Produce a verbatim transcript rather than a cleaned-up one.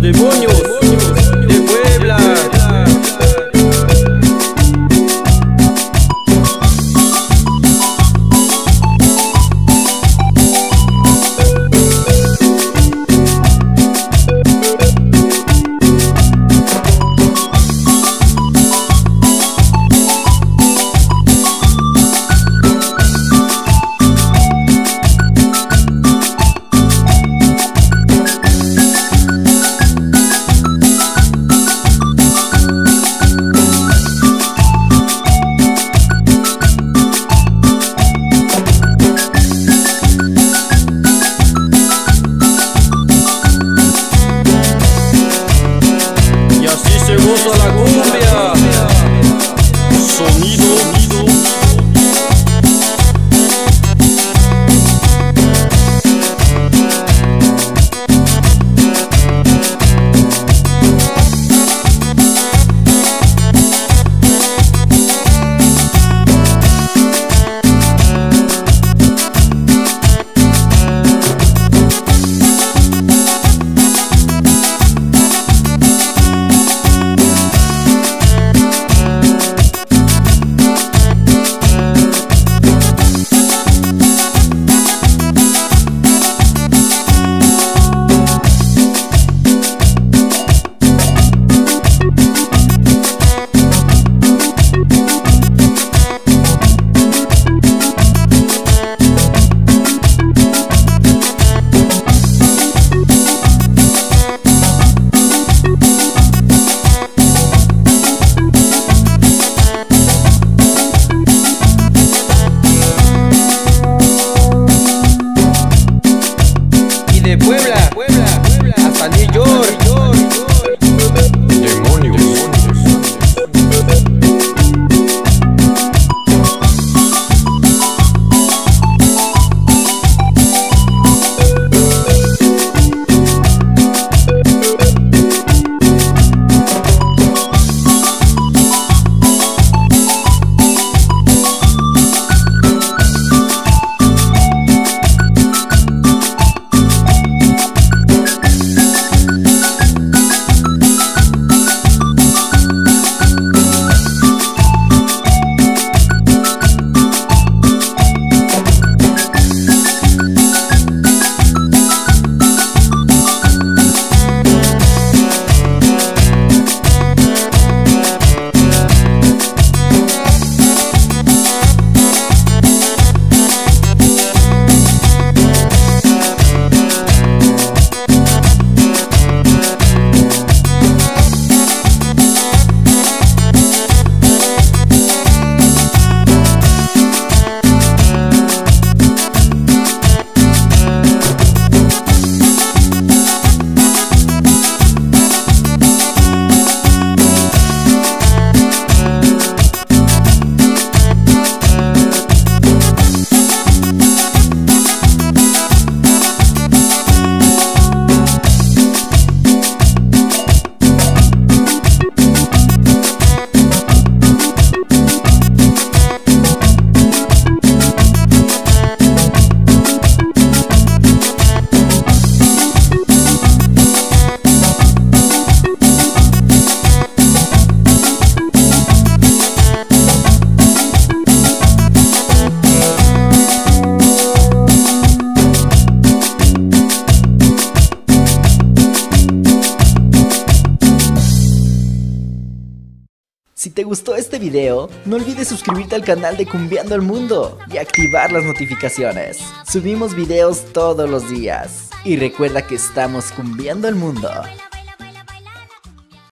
Demonios de Puebla. Se goza la cumbia, sonido, sonido. De Puebla, Puebla, Puebla, hasta New York. Demonios. Si te gustó este video, no olvides suscribirte al canal de Cumbiando el Mundo y activar las notificaciones. Subimos videos todos los días. Y recuerda que estamos cumbiando el mundo.